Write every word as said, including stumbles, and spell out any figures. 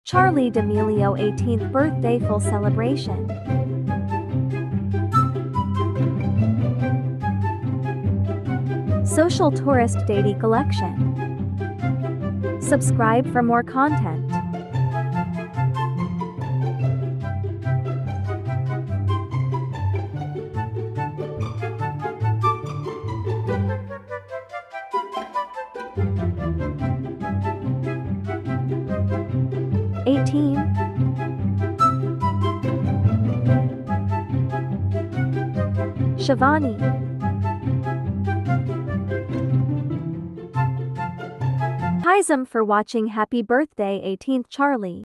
Charli D'Amelio eighteenth birthday full celebration. Social Tourist Dating Collection. Subscribe for more content. eighteen. Shivani. T Y S M for watching. Happy birthday eighteenth Charli.